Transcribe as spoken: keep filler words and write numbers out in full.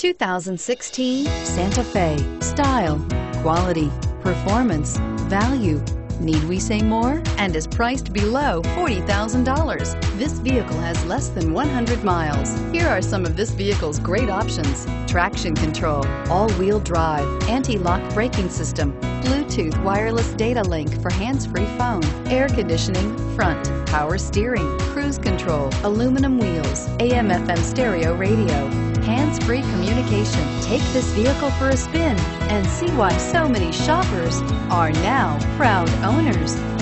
two thousand sixteen Santa Fe. Style, quality, performance, value. Need we say more? And is priced below forty thousand dollars. This vehicle has less than one hundred miles. Here are some of this vehicle's great options: traction control, all-wheel drive, anti-lock braking system, Bluetooth wireless data link for hands-free phone, air conditioning, front, power steering, cruise control, aluminum wheels, A M F M stereo radio, hands-free communication. Take this vehicle for a spin and see why so many shoppers are now proud owners.